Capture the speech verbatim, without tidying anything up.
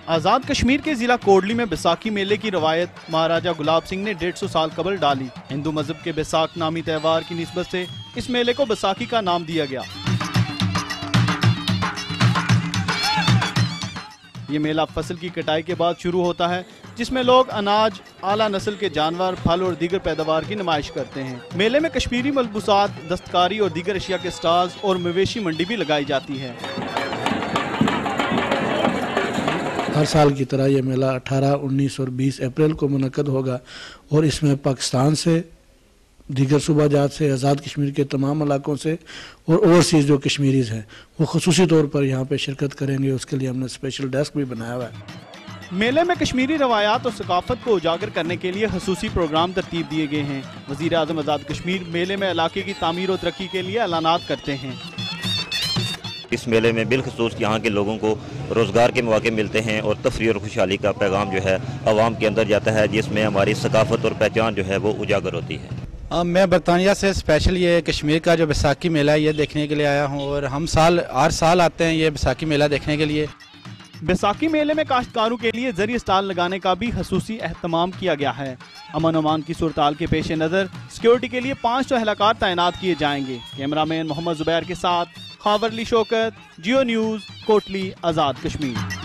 आज़ाद कश्मीर के जिला कोडली में बैसाखी मेले की रवायत महाराजा गुलाब सिंह ने डेढ़ सौ साल कबल डाली। हिंदू मजहब के बैसाख नामी त्यौहार की निस्बत से इस मेले को बैसाखी का नाम दिया गया। ये मेला फसल की कटाई के बाद शुरू होता है, जिसमें लोग अनाज, आला नस्ल के जानवर, फल और दीगर पैदावार की नुमाइश करते हैं। मेले में कश्मीरी मलबूसात, दस्तकारी और दीगर अशिया के स्टॉल्स और मवेशी मंडी भी लगाई जाती है। हर साल की तरह ये मेला अठारह, उन्नीस और बीस अप्रैल को मुनक्कद होगा और इसमें पाकिस्तान से, दीगर सूबा जात से, आज़ाद कश्मीर के तमाम इलाकों से और ओवरसीज़ जो कश्मीरीज़ हैं वो ख़ुसूसी तौर पर यहाँ पे शिरकत करेंगे। उसके लिए हमने स्पेशल डेस्क भी बनाया हुआ है। मेले में कश्मीरी रवायात और सकाफत को उजागर करने के लिए खसूसी प्रोग्राम तरतीब दिए गए हैं। वज़ीर आज़म आज़ाद कश्मीर मेले में इलाके की तामीर और तरक्की के लिए ऐलानात करते हैं। इस मेले में बिलखसूस यहाँ के लोगों को रोज़गार के मौके मिलते हैं और तफरीह और खुशहाली का पैगाम जो है आवाम के अंदर जाता है, जिसमें हमारी सकाफत और पहचान जो है वो उजागर होती है। आ, मैं बरतानिया से स्पेशल ये कश्मीर का जो बैसाखी मेला है ये देखने के लिए आया हूँ और हम साल हर साल आते हैं ये बैसाखी मेला देखने के लिए। बैसाखी मेले में काश्तकारों के लिए जरिए स्टॉल लगाने का भी खसूसी एहतमाम किया गया है। अमन अमान की सूरताल के पेश नज़र सिक्योरिटी के लिए पाँच सौ एहलकार तैनात किए जाएंगे। कैमरामैन मोहम्मद जुबैर के साथ खावरली शौकत, जियो न्यूज़, कोटली, आज़ाद कश्मीर।